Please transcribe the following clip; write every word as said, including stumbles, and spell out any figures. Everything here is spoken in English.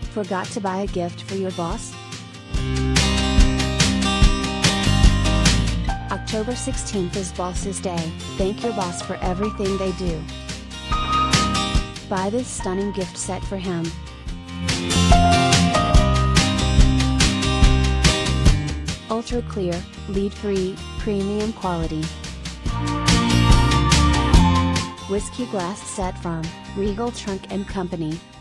Forgot to buy a gift for your boss? October sixteenth is Boss's Day. Thank your boss for everything they do. Buy this stunning gift set for him. Ultra clear, lead-free, premium quality. Whiskey glass set from Regal Trunk and Company.